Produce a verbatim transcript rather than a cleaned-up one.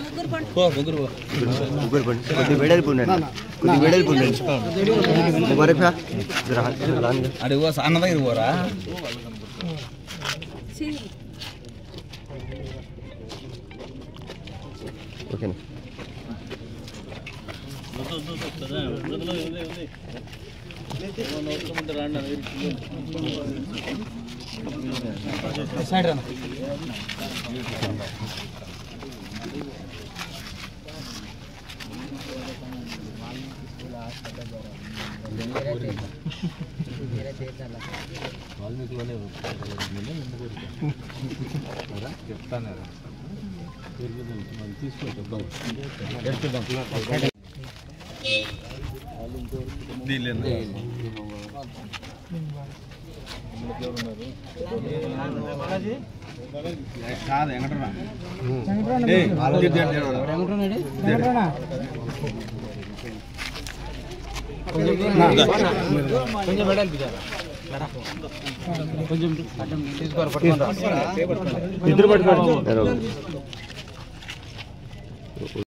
ముగ్గురు పండి కొద్ది వెడల్పు ఉండండి కొద్ది వెడల్పు ఉండండి వరకు అడుగు అన్న దగ్గర పోరా ఓకేనా సైడ్ రా చెప్తాను తీసుకో కొంచెం మెడల్ కొంచెం తీసుకోవాలి ఇద్దరు పట్టుకోండి.